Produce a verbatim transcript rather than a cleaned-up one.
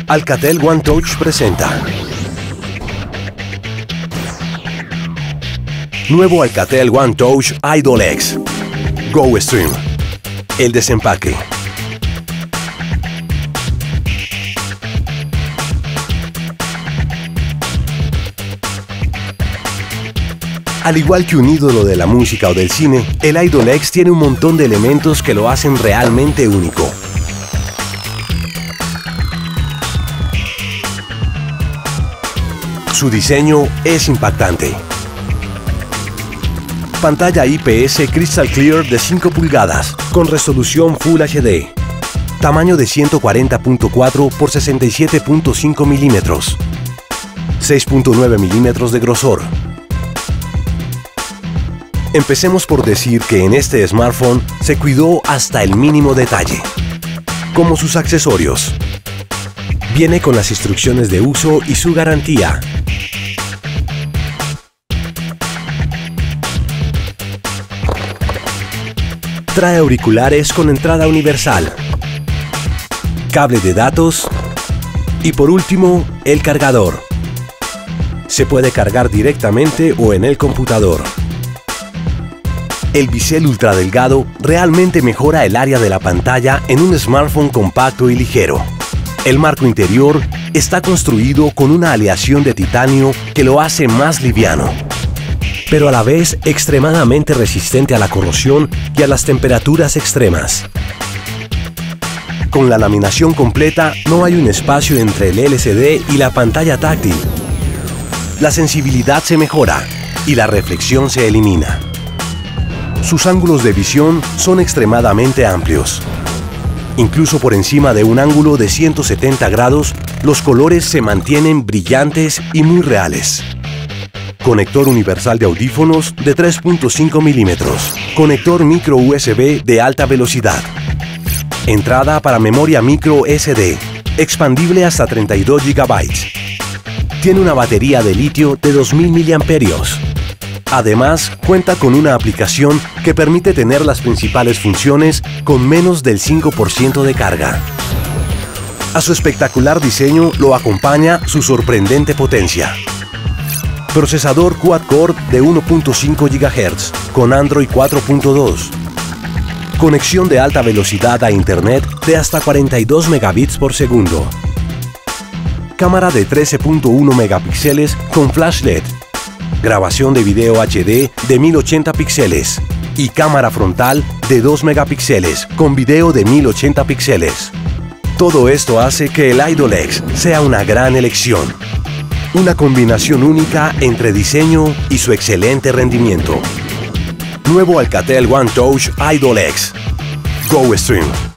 Alcatel One Touch presenta nuevo Alcatel One Touch Idol X Go Stream. El desempaque. Al igual que un ídolo de la música o del cine, el Idol X tiene un montón de elementos que lo hacen realmente único. Su diseño es impactante. Pantalla I P S Crystal Clear de cinco pulgadas, con resolución Full H D. Tamaño de ciento cuarenta punto cuatro por sesenta y siete punto cinco milímetros. seis punto nueve milímetros de grosor. Empecemos por decir que en este smartphone se cuidó hasta el mínimo detalle, como sus accesorios. Viene con las instrucciones de uso y su garantía. Trae auriculares con entrada universal, cable de datos y por último, el cargador. Se puede cargar directamente o en el computador. El bisel ultra delgado realmente mejora el área de la pantalla en un smartphone compacto y ligero. El marco interior está construido con una aleación de titanio que lo hace más liviano, pero a la vez extremadamente resistente a la corrosión y a las temperaturas extremas. Con la laminación completa no hay un espacio entre el L C D y la pantalla táctil. La sensibilidad se mejora y la reflexión se elimina. Sus ángulos de visión son extremadamente amplios. Incluso por encima de un ángulo de ciento setenta grados, los colores se mantienen brillantes y muy reales. Conector universal de audífonos de tres punto cinco milímetros. Conector micro U S B de alta velocidad. Entrada para memoria micro S D. Expandible hasta treinta y dos gigabytes. Tiene una batería de litio de dos mil miliamperios hora. Además, cuenta con una aplicación que permite tener las principales funciones con menos del cinco por ciento de carga. A su espectacular diseño lo acompaña su sorprendente potencia. Procesador quad-core de uno punto cinco gigahertz con Android cuatro punto dos. Conexión de alta velocidad a Internet de hasta cuarenta y dos megabits por segundo. Cámara de trece punto uno megapíxeles con flash L E D. Grabación de video H D de mil ochenta píxeles. Y cámara frontal de dos megapíxeles con video de mil ochenta píxeles. Todo esto hace que el Idol X sea una gran elección. Una combinación única entre diseño y su excelente rendimiento. Nuevo Alcatel One Touch Idol X Go Stream.